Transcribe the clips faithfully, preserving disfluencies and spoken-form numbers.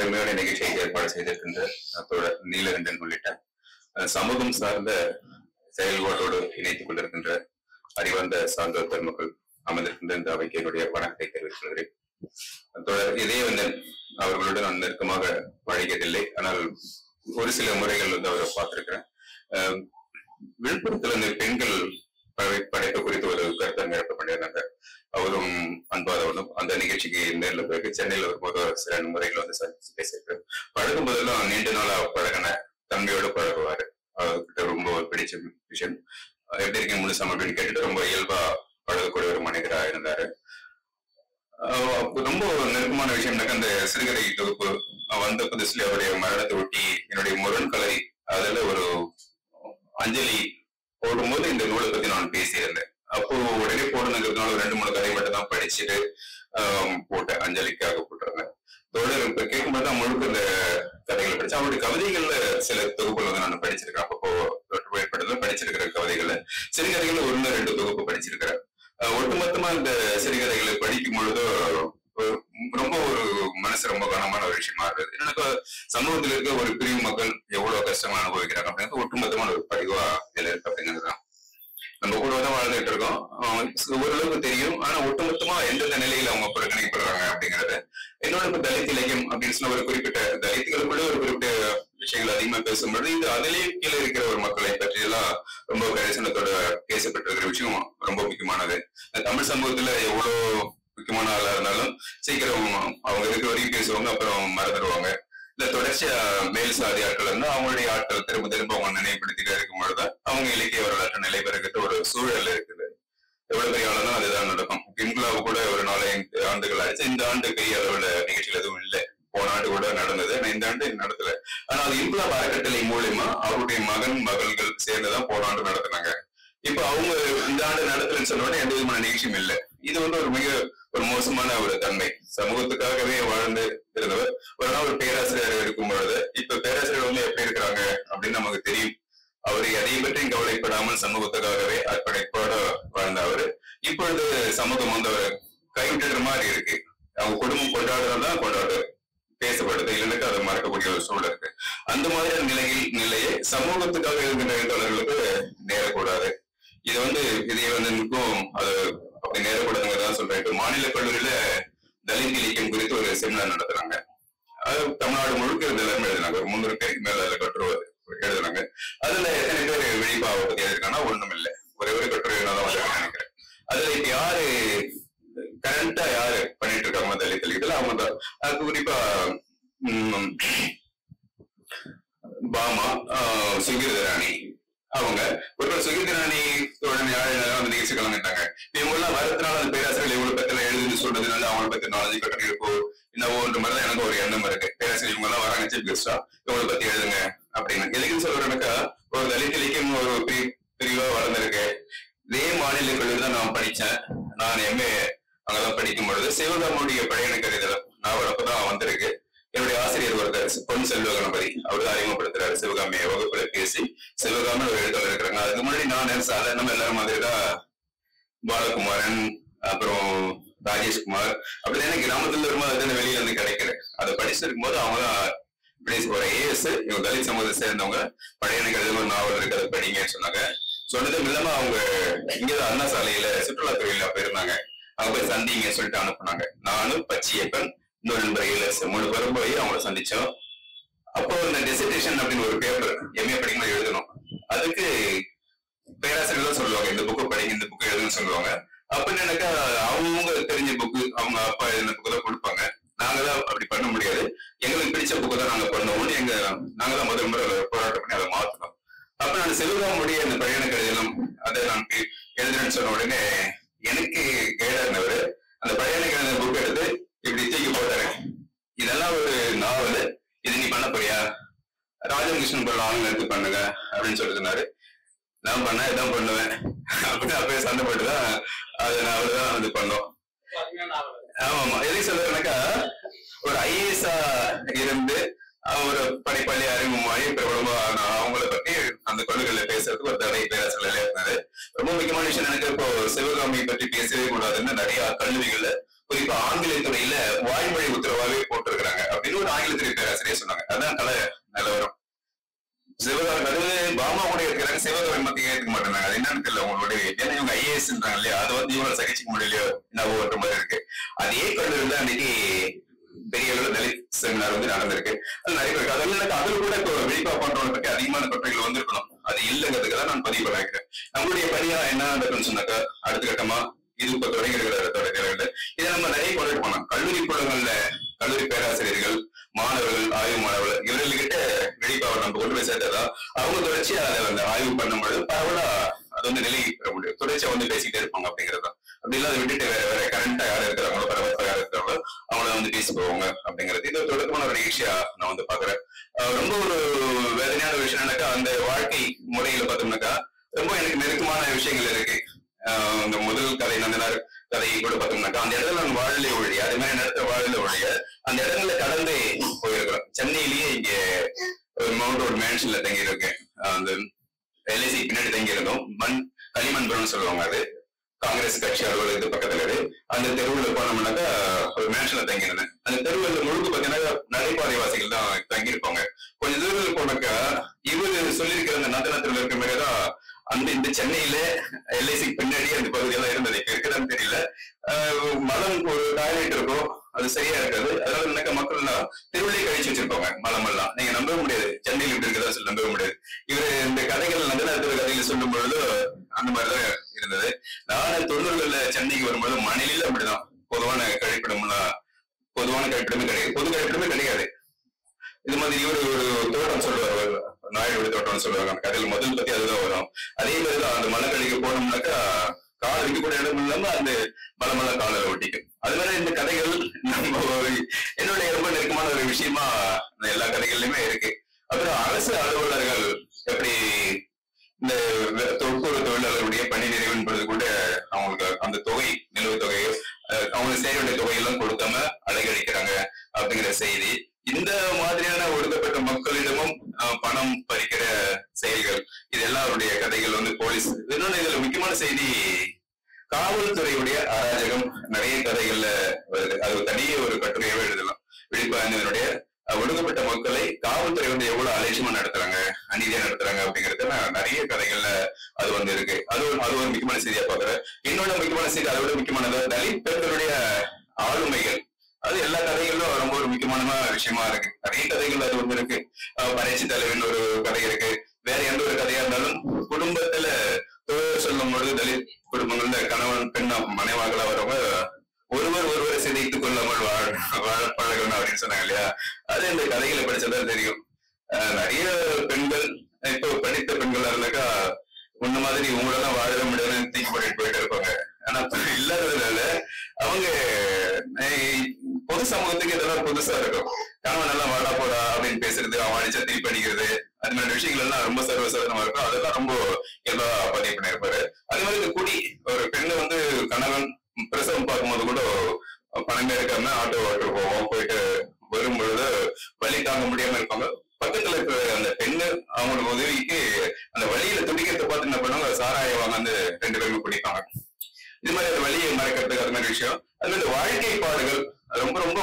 அருமையான நிகழ்ச்சியை ஏற்பாடு செய்திருக்கின்ற தோழர் நீலகண்டன் உள்ளிட்ட சமூகம் சார்ந்த செயல்பாட்டோடு இணைத்துக் கொண்டிருக்கின்ற அறிவார்ந்த சான்றோர் பெருமக்கள் அமர்ந்திருக்கின்ற இந்த அவைக்கு என்னுடைய வணக்கத்தை தெரிவித்துள்ளேன். தோழர் இதயவந்தன் அவர்களுடன் நான் நெருக்கமாக பழகியதில்லை, ஆனால் ஒரு சில முறைகள் வந்து அவரை பார்த்திருக்கிறேன். விழுப்புரத்துல இந்த பெண்கள் படைப்பு குறித்து ஒரு கருத்தரங்கு பண்ணியிருந்தாங்க. அவரும் அன்பாதவனும் அந்த நிகழ்ச்சிக்கு நேரில் போயிட்டு சென்னையில் வரும்போது சில முறைகள் வந்து சந்திச்சு பேசியிருக்காரு. பழகும் போதெல்லாம் நீண்ட நாளா பழகின தன்மையோட பழகுவாரு. அவர்கிட்ட ரொம்ப பிடிச்ச விஷயம் எப்படி இருக்கீங்க முழுசாம அப்படின்னு கேட்டுட்டு ரொம்ப இயல்பா பழகக்கூடிய ஒரு மனிதரா இருந்தாரு. ரொம்ப நெருக்கமான விஷயம்னாக்க அந்த சிறுகதை தொகுப்பு வந்த புதுசுல அவருடைய மரணத்தை ஒட்டி என்னுடைய முரண்கலை அதுல ஒரு அஞ்சலி போடும்போது இந்த நூலை பத்தி நான் பேசியிருந்தேன். அப்போ உடனே போடணுங்கிறதுனால ஒரு ரெண்டு மூணு கதை மட்டும் தான் படிச்சுட்டு ஆஹ் போட்டேன், அஞ்சலிக்காக போட்டிருந்தேன். தொடர் இப்ப கேட்கும்போது தான் முழுக்க இந்த கதைகளை படிச்சேன். அவருடைய கவிதைகள்ல சில தொகுப்புகள் வந்து நான் படிச்சிருக்கேன். அப்போ ஏற்பட்டதுல படிச்சிருக்கிற கவிதைகள்ல சிறுகதைகள்ல ஒண்ணு ரெண்டு தொகுப்பு படிச்சிருக்கிறேன். ஒட்டுமொத்தமா இந்த சிறுகதைகளை படிக்கும் பொழுது ரொம்ப ஒரு மனசு ரொம்ப கனமான ஒரு விஷயமா இருக்குது. எனக்கு சமூகத்தில் இருக்க ஒரு பிரிவு மக்கள் எவ்வளவு கஷ்டமா அனுபவிக்கிறாங்க அப்படிங்கிறது ஒட்டுமொத்தமான ஒரு பதிவா இதுல இருக்கு அப்படிங்கிறதுதான். நம்ம கூட தான் வாழ்ந்துட்டு இருக்கோம், ஓரளவுக்கு தெரியும். ஆனா ஒட்டுமொத்தமா எந்தெந்த நிலையில அவங்க புறக்கணிக்கப்படுறாங்க அப்படிங்கிறது என்னோட இப்ப தலித் இலக்கியம் அப்படின்னு சொன்ன ஒரு குறிப்பிட்ட தலித்துகளுக்குள்ள ஒரு குறிப்பிட்ட விஷயங்கள் அதிகமா பேசும்பொழுது இது அதிலேயே கீழே இருக்கிற ஒரு மக்களை பற்றி எல்லாம் ரொம்ப கரிசனத்தோட பேசப்பட்டிருக்கிற விஷயம் ரொம்ப முக்கியமானது. தமிழ் சமூகத்துல எவ்வளவு முக்கியமான ஆளா இருந்தாலும் சீக்கிரம் அவங்க இருக்கிற வரைக்கும் பேசுவாங்க, அப்புறம் மறந்துடுவாங்க. இல்ல தொடர்ச்சியா மேல் சாதி ஆட்கள் இருந்தா அவங்களுடைய ஆட்கள் திரும்ப திரும்ப அவங்க நினைவுபடுத்திட்டே இருக்கும் பொழுது அவங்க இலக்கிய வரலாற்று நிலை பெறுகிற ஒரு சூழல் இருக்குது. எவ்வளவு பெரிய ஆளுதான் அதுதான் நடக்கும். இன்குலாவு கூட ஒரு நாலஞ்சு ஆண்டுகள் ஆயிடுச்சு. இந்த ஆண்டு பெரிய அளவுல நிகழ்ச்சிகள் எதுவும் இல்லை. போன ஆண்டு கூட நடந்தது, இந்த ஆண்டு நடத்தல. ஆனா அது இன்குலாப் அறக்கட்டளை மூலியமா அவருடைய மகன் மகள்கள் சேர்ந்துதான் போன ஆண்டு நடத்தினாங்க. இப்ப அவங்க இந்த ஆண்டு நடத்தலன்னு சொன்னோட எந்த விதமான நிகழ்ச்சியும் இல்லை. இது வந்து ஒரு மிக ஒரு மோசமான ஒரு தன்மை. சமூகத்துக்காகவே வாழ்ந்து இருந்தவர் ஒரு நாள் ஒரு பேராசிரியர் இருக்கும் பொழுது இப்ப பேராசிரியர் வந்து எப்படி இருக்கிறாங்க அப்படின்னு நமக்கு தெரியும். அவரு எதை பற்றியும் கவலைப்படாமல் சமூகத்துக்காகவே அர்ப்பணிப்போட வாழ்ந்த அவரு இப்பொழுது சமூகம் வந்து அவர் கைவிட்டுற மாதிரி இருக்கு. அவங்க குடும்பம் கொண்டாடுறதுதான் கொண்டாடு பேசப்படுது, இல்லைன்னு அதை மறக்கக்கூடிய ஒரு சூழல் இருக்கு. அந்த மாதிரியான நிலையில் நிலையை சமூகத்துக்காக இருக்கின்ற எழுத்தாளர்களுக்கு நேரக்கூடாது. இது வந்து இதை வந்து அது அப்படி நேரக்கூடாதுங்கிறதான் சொல்றேன். இப்ப மாநில கல்லூரியில தலித் இலக்கியம் குறித்து ஒரு செமினார் நடத்துறாங்க. அது தமிழ்நாடு முழுக்க எல்லாருமே எழுதினாங்க. ஒரு முன்னூறு பேருக்கு மேல அதுல கட்டுரை எழுதுனாங்க. அதுல எத்தனை பேர் விழிப்பாவை பத்தி எழுதிருக்காங்கன்னா ஒண்ணும் இல்லை, ஒரே ஒரு கட்டுரை தான் நினைக்கிறேன். அதுல இப்ப யாரு கரண்டா யாரு பண்ணிட்டு இருக்காங்க தலித் இலக்கியத்துல அவங்க தான். அது குறிப்பா உம் பாமா சுகீர்தராணி அவங்க ஒரு சுகீர்தராணி உடனே அந்த நிகழ்ச்சி கலந்துட்டாங்க. இவங்க எல்லாம் வரதுனால அந்த பேராசிரியர் இவங்களை பத்தி எல்லாம் எழுதுன்னு சொல்றதுனால அவங்களை பத்தி நாலேஜ் கட்டுரை இருக்கோ என்னவோ ஒன்று மாதிரிதான் எனக்கு ஒரு எண்ணம் இருக்கு. பேராசிரியர் இவங்க எல்லாம் வராங்க சீஃப் கெஸ்டா இவங்களை பத்தி எழுதுங்க அப்படின்னு. எதுக்குன்னு சொல்றேன்னாக்கா ஒரு தலித் இலக்கியம் ஒரு பிரிவா வளர்ந்துருக்கு. இதே மாநில கல்லூரி தான் நான் படிச்சேன். நான் எம்ஏ அங்கதான் படிக்கும் பொழுது சிவகாமுடைய பழையன கருதல் நாவல் அப்பதான் வந்திருக்கு. என்னுடைய ஆசிரியர் ஒருத்தர் பொன் செல்வ கணபதி அவர் அறிமுகப்படுத்துறாரு சிவகாமியை வகுப்புல பேசி. சிவகாமி ஒரு எழுத்தாளர் இருக்கிறாங்க. அதுக்கு முன்னாடி நான் சாதாரணமா எல்லாரும் மாதிரிதான் பாலகுமாரன் அப்புறம் ராஜேஷ்குமார் அப்படிதான் கிராமத்துல வரும்போது அது வெளியில இருந்து கிடைக்கிறேன். அதை படிச்சிருக்கும் போது அவங்கதான் ஒரு ஏஎஸ் இவங்க தலித் சமூகத்தை சேர்ந்தவங்க பழையன கருதல் ஒரு நாவல் இருக்கு அதை படிங்கன்னு சொன்னாங்க. சொன்னதும் இல்லாம அவங்க இங்கதான் அண்ணா சாலையில சுற்றுலாத்துறையில போயிருந்தாங்க. அவங்க போய் சந்திங்க சொல்லிட்டு அனுப்புனாங்க. நானும் பச்சியப்பன் இன்னொரு நண்பர் ஏஎஸ் மூணு பேரும் போய் அவங்கள சந்திச்சோம். அப்போ இந்த டெசிடேஷன் அப்படின்னு ஒரு பேப்பர் எம்ஏ படிக்கும்போது எழுதணும். அதுக்கு பேராசிரியர் தான் சொல்லுவாங்க இந்த புக்கு படிங்க இந்த புக்கு எழுதுன்னு சொல்லுவாங்க. அப்படின்னு எனக்கு அவங்க தெரிஞ்ச புக்கு அவங்க அப்பா எழுதின புக்கு தான் கொடுப்பாங்க. நாங்கதான் அப்படி பண்ண முடியாது, எங்களுக்கு பிடிச்ச புக்கு தான் நாங்க பண்ணுவோம்னு எங்க நாங்கதான் முதல் முறை போராட்டம் பண்ணி அதை மாத்தணும். அப்ப நான் சிவகாமுடைய இந்த பழையன கருதலும் அதை நான் எழுதுறேன்னு சொன்ன உடனே எனக்கு கைடானவர் அந்த பழையன கருதல் புக் எடுத்து இப்படி தூக்கி போட்டாரு. இதெல்லாம் ஒரு நாவல், இது நீ பண்ண போறியா, ராஜகிருஷ்ணன் போல ஆளுங்க எடுத்து பண்ணுங்க அப்படின்னு சொல்லி சொன்னாரு. நான் பண்ண இதான் பண்ணுவேன் அப்படின்னு அப்பயே சண்டை போட்டுதான் அது நாவல் தான் வந்து பண்ணோம். ஆமாமா எதுக்கு சொல்றேன்னாக்கா ஒரு ஐஏஎஸ் இருந்து ஒரு படிப்பள்ளி அறிமுகமாகி பிரபலமா அவங்கள பத்தி அந்த கொள்கைகளை பேசுறதுக்கு ஒரு தடை பேராசிரியர் இருந்தாரு. ரொம்ப முக்கியமான விஷயம் எனக்கு இப்போ சிவகாமியை பற்றி பேசவே கூடாதுன்னு நிறைய கல்லூரிகள்ல குறிப்பா ஆங்கில துறையில வாய்மொழி உத்தரவாவே போட்டிருக்கிறாங்க அப்படின்னு ஒரு ஆங்கிலத்துறை பேராசிரியர் சொன்னாங்க. அதான் கலை நிலவரம். சிவகாமி அது பாமா கூட இருக்கிறாங்க, சிவகாமி மத்திய ஏற்றுக்க மாட்டாங்க. அது என்னன்னு தெரியல உங்களுடைய. ஏன்னா இவங்க ஐஏஎஸ்ன்றாங்க இல்லையா, அது வந்து இவங்களை சகிச்சுக்க முடியலையோ என்ன ஓட்டுற மாதிரி இருக்கு. அதே கல்லூரியில் அன்னைக்கு பெரிய அளவு தலித் செமினார் வந்து நடந்திருக்கு. அது நிறைய பேருக்கு அதெல்லாம் எனக்கு அதில் கூட இப்போ வெளிப்பா பண்றவங்க பற்றி அதிகமான கட்டுரைகள் வந்திருக்கணும். அது இல்லைங்கிறதுக்கு தான் நான் பதிவு பண்ணிக்கிறேன். நம்மளுடைய பணியா என்ன நடக்குன்னு சொன்னாக்கா, அடுத்த கட்டமா இது இப்ப தொடங்கி இருக்கிற தொடர்கிறது. இதை நம்ம நிறைய கொண்டுட்டு போனோம். கல்லூரி குளங்கள்ல கல்லூரி பேராசிரியர்கள், மாணவர்கள், ஆய்வு மாணவர்கள் இவர்கள்கிட்ட வெளிப்பாவை நம்ம கொண்டு போய் சேர்த்ததா அவங்க தொடர்ச்சியா அதை வந்து ஆய்வு பண்ணும்பொழுது பரவலா அது வந்து நிலை பெற முடியும். தொடர்ச்சியா வந்து பேசிக்கிட்டே இருப்பாங்க அப்படிங்கிறது. அப்படி இல்லாத விட்டுட்டு வேற வேற கரண்டா யார் இருக்கிறாங்களோ, பரபரப்பா யார் இருக்கிறாங்களோ அவங்கள வந்து பேசி போவாங்க அப்படிங்கிறது. இது தொடக்கமான ஒரு நிகழ்ச்சியா நான் வந்து பாக்குறேன். ரொம்ப ஒரு வேதனையான விஷயம் என்னக்கா, அந்த வாழ்க்கை முறையில பார்த்தோம்னாக்கா ரொம்ப எனக்கு நெருக்கமான விஷயங்கள் இருக்கு. ஆஹ் இந்த முதல் கதை நந்தனார் கதையை கூட பார்த்தோம்னாக்கா அந்த இடத்துல நான் வாழலை ஒழிய, அதே மாதிரி நேரத்தில் வாழலை ஒழிய அந்த இடங்களை கடந்து போயிருக்கிறோம். சென்னையிலேயே இங்க ஒரு மவுண்ட் ரோட் மேன்ஷன்ல தங்கி இருக்கேன். அந்த எல்ஐசி பின்னாடி தங்கி இருந்தோம். மண் களிமண்புரம்னு சொல்லுவாங்க. அது காங்கிரஸ் கட்சி அலுவலகத்து பக்கத்துல இருக்கு. அந்த தெருவில் போனோம்னாக்கா ஒரு மேன்ஷன்ல தங்கி இருந்தேன். அந்த தெருவில் முழுக்க பார்த்தீங்கன்னா நடைபாதைவாசிகள் தான் தங்கி இருப்பாங்க. கொஞ்சம் தூரத்தில் போனாக்கா இவரு சொல்லியிருக்கிற அந்த நந்தனத்தில் இருக்கிற மாதிரிதான் அந்த இந்த சென்னையில எல்ஐசி பின்னாடி அந்த பகுதியெல்லாம் இருந்தது. இருக்குதான்னு தெரியல. ஆஹ் மலம் ஒரு டாய்லெட் இருக்கும், அது சரியா இருக்காது. அதனால என்னக்கா மக்கள் தெருவிலே கழிச்சு வச்சிருப்பாங்க மலம் எல்லாம். நீங்க நம்பவே முடியாது, சென்னையில் இப்படி இருக்கதா சொல்லி நம்பவே முடியாது. இவரு இந்த கதைகள் நந்தனத்தில் கதைகள் சொல்லும் பொழுது அந்த மாதிரிதான் இருந்தது. நானும் தொண்ணூறுகள்ல சென்னைக்கு வரும்போது மணலில அப்படிதான் பொதுவான கழிப்பிடம்லாம் பொதுவான கழிப்பிடமே கிடையாது, பொது கழிப்பிடமே கிடையாது. இது மாதிரி இவரு ஒரு தோட்டம் சொல்லுவார், நாயுடு தோட்டம்னு சொல்லுவாங்க. அந்த கதையில முதல் பத்தி அதுதான் வரும். அதே மாதிரிதான் அந்த மலைக்கடிக்கு போனோம்னாக்கா கால் வைக்க கூட இடம் இல்லாம அந்த மலமல காலில் ஒட்டிக்கும். அது மாதிரி இந்த கதைகள் நம்ம என்னுடைய ரொம்ப நெருக்கமான ஒரு விஷயமா எல்லா கதைகள்லயுமே இருக்கு. அப்புறம் அரசு அலுவலர்கள் எப்படி இந்த தொழிற்பூர்வ தொழிலாளர்களுடைய பணி நிறைவு என்பது கூட அவங்களுக்கு அந்த தொகை நிலுவைத் தொகையை அவங்களுக்கு சேர வேண்டிய தொகையெல்லாம் கொடுக்காம அலைகழிக்கிறாங்க அப்படிங்கிற செய்தி. இந்த மாதிரியான ஒடுக்கப்பட்ட மக்களிடமும் பணம் பறிக்கிற செயல்கள், இது எல்லாம் அவருடைய கதைகள் வந்து போலீஸ். இன்னொன்னு இதுல முக்கியமான செய்தி, காவல்துறையுடைய அராஜகம் நிறைய கதைகள்ல வருது. அது தனியே ஒரு கட்டுரையாவே எழுதலாம். விழிப்பாய்ந்தனுடைய ஒடுக்கப்பட்ட மக்களை காவல்துறை வந்து எவ்வளவு அலட்சியமா நடத்துறாங்க, அநீதியா நடத்துறாங்க அப்படிங்கிறது நிறைய கதைகள்ல அது வந்து இருக்கு. அது ஒரு அது ஒரு முக்கியமான செய்தியா பாக்குறேன். இன்னொன்னு முக்கியமான செய்தி, அதை விட முக்கியமானது தலித் பெண்களுடைய ஆளுமைகள். அது எல்லா கதைகளிலும் ரொம்ப ஒரு முக்கியமான விஷயமா இருக்கு. நிறைய கதைகள் அது வந்து இருக்கு. பறைச்சி தலைவன் ஒரு கதை இருக்கு. வேற எந்த ஒரு கதையா இருந்தாலும் குடும்பத்துல தொழில் சொல்லும் பொழுது தலித் குடும்பங்கள்ல கணவன் பெண் மனைவாக்களா வரவங்க ஒருவர் ஒருவரை சிதைத்துக் கொள்ளாமல் வாழ வாழ பழகணும் அப்படின்னு சொன்னாங்க இல்லையா. அது இந்த கதைகளை படிச்சதான் தெரியும். அஹ் நிறைய பெண்கள் இப்போ படித்த பெண்களா இருந்தாக்கா உன்ன மாதிரி உங்களெல்லாம் வாழ முடியாதுன்னு தீக்கி பண்ணிட்டு போயிட்டு இருப்பாங்க. ஆனா இல்லாததுனால அவங்க பொது சமூகத்துக்கு இதெல்லாம் புதுசா இருக்கும். கணவன் எல்லாம் வாடா போடா அப்படின்னு பேசுறது, அவன் அடிச்சா திருப்பி அடிக்கிறது, அது மாதிரி விஷயங்கள் எல்லாம் ரொம்ப சர்வசாதாரணமா இருக்கும். அதெல்லாம் ரொம்ப இயல்பா பதிவு பண்ணிருப்பாரு. அதே மாதிரி இந்த குடி, ஒரு பெண்ணை வந்து கணவன் பிரசவம் பார்க்கும்போது கூட பணமே இருக்காம ஆட்டோ ஓட்டு போவோம், போயிட்டு வரும் பொழுது வலி தாங்க முடியாம இருப்பாங்க. பக்கத்துல இருக்கிற அந்த பெண்ணு அவங்களுக்கு உதவிக்கு அந்த வழியில துடிக்கிறத பார்த்து என்ன பண்ணுவாங்க, சாராயம் வாங்க வந்து ரெண்டு பேருமே குடிப்பாங்க. இது மாதிரி அந்த வழியை மறைக்கிறதுக்கு அது மாதிரி விஷயம். அது மாதிரி வாழ்க்கை பாடுகள் ரொம்ப ரொம்ப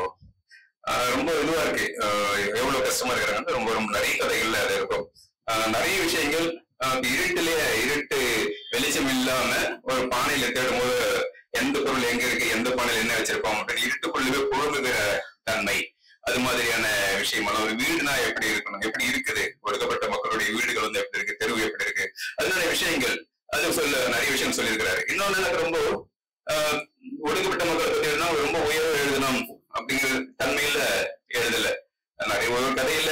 ரொம்ப இதுவா இருக்கு. எவ்வளவு கஷ்டமா இருக்கிறாங்க ரொம்ப ரொம்ப நிறைய கதைகள்ல அது இருக்கும். நிறைய விஷயங்கள் இருட்டிலேயே இருட்டு வெளிச்சம் இல்லாம ஒரு பானையில தேடும் போது எந்த பொருள் எங்க இருக்கு, எந்த பானையில என்ன வச்சிருப்போம் அப்படின்னு இருட்டுக்குள்ளவே புழுங்குகிற தன்மை, அது மாதிரியான விஷயமெல்லாம். ஒரு வீடுனா எப்படி இருக்கணும், எப்படி இருக்குது, ஒடுக்கப்பட்ட மக்களுடைய வீடுகள் வந்து எப்படி இருக்கு, தெருவு எப்படி இருக்கு, அதனுடைய விஷயங்கள் அது சொல்ல நிறைய விஷயம் சொல்லியிருக்கிறாரு. இன்னொன்னு எனக்கு ரொம்ப ஆஹ் ஒடுக்கப்பட்ட மக்களை பத்தி ரொம்ப உயர்வு எழுதணும் அப்படிங்கிற தன்மையில எழுதல. நிறைய ஒரு கதையில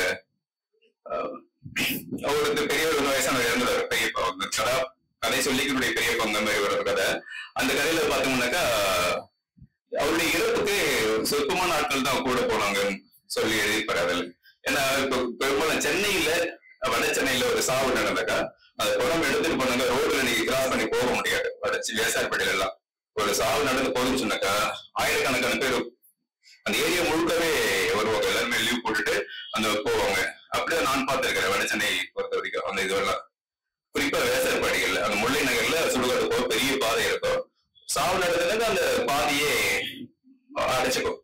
அவருக்கு பெரிய ஒரு வயசான இறந்துறாரு பெரியப்பா, கதா கதை சொல்லிக்கக்கூடிய பெரியப்பா அந்த மாதிரி ஒரு கதை. அந்த கதையில பார்த்தோம்னாக்கா அவருடைய இறப்புக்கு சொற்பமான ஆட்கள் தான் கூட போனாங்கன்னு சொல்லி எழுதிப்பாரு அதில். ஏன்னா இப்போ பெரும்பாலும் சென்னையில வட சென்னையில ஒரு சாவு நடந்தாக்கா அந்த குடம் எடுத்துட்டு போனாங்க, ரோடுல நீங்க கிராஸ் பண்ணி போக முடியாது. வடச்சி வேசார்படியில எல்லாம் ஒரு சாவு நடந்து போகுதுன்னு சொன்னாக்கா ஆயிரக்கணக்கான பேர் அந்த ஏரியா முழுக்கவே வருவாங்க. எல்லாருமே லீவ் போட்டுட்டு அந்த போவாங்க. அப்படியே நான் பார்த்திருக்கிறேன் வட சென்னை பொறுத்த வரைக்கும். அந்த இதுவெல்லாம் குறிப்பா வேசார்பாடிகள்ல அந்த முல்லை நகர்ல சுடுகாடு போக பெரிய பாதை இருக்கும். சாவு நடந்ததுக்கு அந்த பாதையே அடைச்சுக்கும்.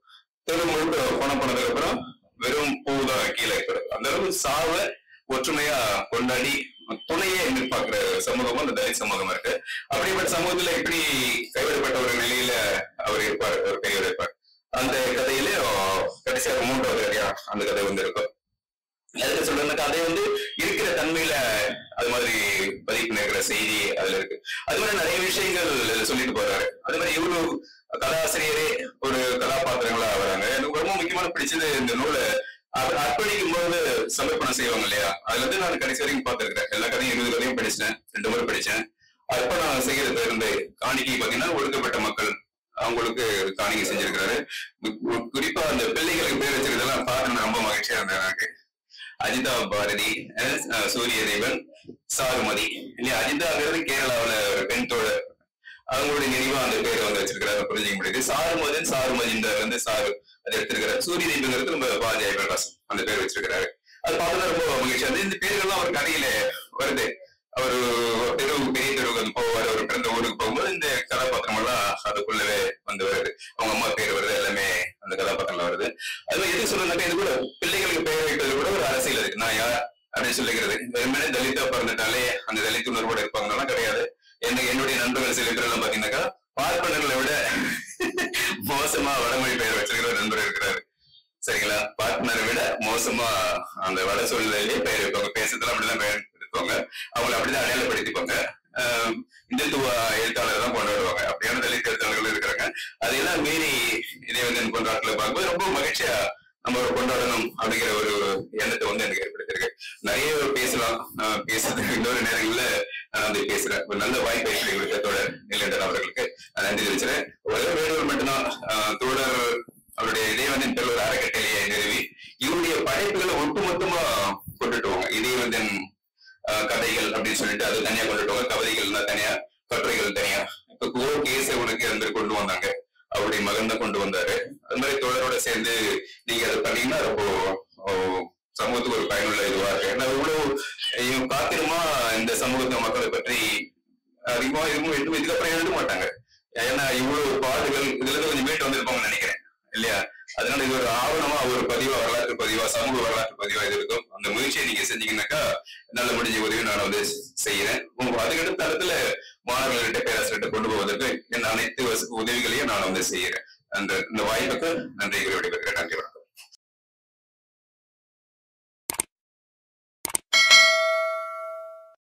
தெரு முழுக்க பணம் பண்ணதுக்கு அப்புறம் வெறும் பூ தான் கீழே இருக்கிறது. அந்த அளவு சாவ ஒற்றுமையா கொண்டாடி துணையே எதிர்பார்க்கிற சமூகமும் அந்த தலித் சமூகம் இருக்கு. அப்படிப்பட்ட சமூகத்துல எப்படி கைவிடப்பட்ட ஒரு நிலையில அவர் இருப்பார், ஒரு பெரியவர் இருப்பார். அந்த கதையில கடைசியாக மூன்றாவது கதையா அந்த கதை வந்து இருக்கும். எதுக்கு சொல்ற கதை வந்து இருக்கிற தன்மையில அது மாதிரி பதிப்பு இருக்கிற செய்தி அதுல இருக்கு. அது மாதிரி நிறைய விஷயங்கள் சொல்லிட்டு போறாரு. அது மாதிரி இவ்வளவு கதாசிரியரே ஒரு கதாபாத்திரங்களா வராங்க. எனக்கு ரொம்ப முக்கியமான பிடிச்சது இந்த நூலை அவர் அர்ப்பணிக்கும் போது சமர்ப்பணம் செய்வாங்க இல்லையா, அதுல இருந்து நான் கடைசி வரைக்கும் பார்த்திருக்கிறேன். எல்லா கதையும் இருபது கதையும் படிச்சேன், ரெண்டு முறை படிச்சேன். அர்ப்பணம் செய்யறது இருந்து காணிக்கை பாத்தீங்கன்னா ஒடுக்கப்பட்ட மக்கள் அவங்களுக்கு காணிக்கை செஞ்சிருக்கிறாரு. குறிப்பா அந்த பிள்ளைகளுக்கு பேர் வச்சிருக்கதெல்லாம் பார்த்து ரொம்ப மகிழ்ச்சியா இருந்தேன் எனக்கு. அஜிதா பாரதி, சூரிய தேவன், சாருமதி இல்லையா. அஜிதாங்கிறது கேரளாவில ஒரு பெண் தோழர், அவங்களுடைய நினைவா அந்த பேரை வந்து வச்சிருக்கிறாரு, புரிஞ்சுக்க முடியுது. சாருமதன் சாருமதின்ற வந்து சாரு அதை எடுத்திருக்கிறாரு. சூரிய தீபங்கிறது நம்ம பாஜக பிரகாசம் அந்த பேர் வச்சிருக்கிறாரு. அது பார்த்தா ரொம்ப மகிழ்ச்சியா இருந்தது. இந்த பேர்கள்லாம் அவர் கதையில வருது. அவர் தெருவுக்கு பெரிய தெருவுக்கு வந்து போவார், அவர் பிறந்த ஊருக்கு போகும்போது இந்த கதாபாத்திரம் எல்லாம் அதுக்குள்ளவே வந்து வருது. அவங்க அம்மா பேர் வருது, எல்லாமே அந்த கதாபாத்திரம்ல வருது. அது எது சொல்றதுனாக்கா இது கூட பிள்ளைகளுக்கு பெயர் வைக்கிறது கூட ஒரு அரசியல் இருக்கு. நான் யார் அப்படின்னு சொல்லிக்கிறது வெறுமனே தலித்தா பிறந்துட்டாலே அந்த தலித் உணர்வோட இருப்பாங்கன்னா கிடையாது. என்ன என்னுடைய நண்பர்கள் சில பேர் எல்லாம் பாத்தீங்கன்னாக்கா பார்ப்பனர்களை விட மோசமா வடமொழி பெயர் வச்சிருக்கிற நண்பர் இருக்கிறாரு. சரிங்களா, பார்ப்பனரை விட மோசமா அந்த வட சூழ்நிலையிலேயே பெயர் வைப்பாங்க. பேசுறதுல அப்படிதான் பெயர் எடுத்துவாங்க, அவங்களை அப்படிதான் அடையாளப்படுத்திப்பாங்க. ஆஹ் இந்துத்துவ எழுத்தாளர் தான் கொண்டாடுவாங்க. அப்படியான தலித் எழுத்தாளர்கள் இருக்கிறாங்க. அதையெல்லாம் மீறி இதே வந்து எனக்கு கொண்டாட்டத்துல பார்க்கும்போது ரொம்ப மகிழ்ச்சியா நம்ம கொண்டாடணும் அப்படிங்கிற ஒரு எண்ணத்தை வந்து எனக்கு ஏற்படுத்திருக்கு. நிறைய பேசலாம், பேசுறதுக்கு இன்னொரு நேரங்கள்ல நான் வந்து பேசுறேன். ஒரு நல்ல வாய்ப்பை கொடுத்த தோழர் நீலகண்டன் அவர்களுக்கு நன்றி தெரிவிச்சுறேன். ஒரே வேண்டுகோள் மட்டும்தான், தோழர் அவருடைய இதே வந்து ஒரு அறக்கட்டளையை நிறுவி இவருடைய படைப்புகளை ஒட்டுமொத்தமா கொண்டுட்டுவாங்க. இதே வந்து கதைகள் அப்படின்னு சொல்லிட்டு அது தனியா கொண்டுட்டுவாங்க, கவிதைகள்னா தனியா, கட்டுரைகள் தனியா. இப்ப கோ கேசவனுக்கு அந்த கொண்டு வந்தாங்க, அவருடைய மகன் தான் கொண்டு வந்தாரு. அது மாதிரி தோழரோட சேர்ந்து நீங்க அதை பண்ணீங்கன்னா ரொம்ப சமூகத்துக்கு ஒரு பயனுள்ள இதுவா இருக்கு. ஏன்னா இவ்வளவு காத்திரமா இந்த சமூகத்தை மக்களை பற்றி அதிகமா இதுவும் இதுக்கப்புறம் எழுத மாட்டாங்க. ஏன்னா இவ்வளவு பாடுகள் இதுல இருந்து கொஞ்சம் மீட்டு வந்திருப்பாங்கன்னு நினைக்கிறேன் இல்லையா. அதனால இது ஒரு ஆவணமா ஒரு பதிவா, வரலாற்று பதிவா, சமூக வரலாற்று பதிவா இது இருக்கும். அந்த முயற்சியை நீங்க செஞ்சீங்கன்னாக்கா நல்ல முடிஞ்ச உதவி நான் வந்து செய்யறேன். அதுக்கடுத்த தளத்துல மாணவர்கள்கிட்ட பேராசிரியர்கிட்ட கொண்டு போவதற்கு என் அனைத்து உதவிகளையும் நான் வந்து செய்யறேன். அந்த இந்த வாய்ப்புக்கு நன்றி விடைபெறுகிறேன். நன்றி, வணக்கம்.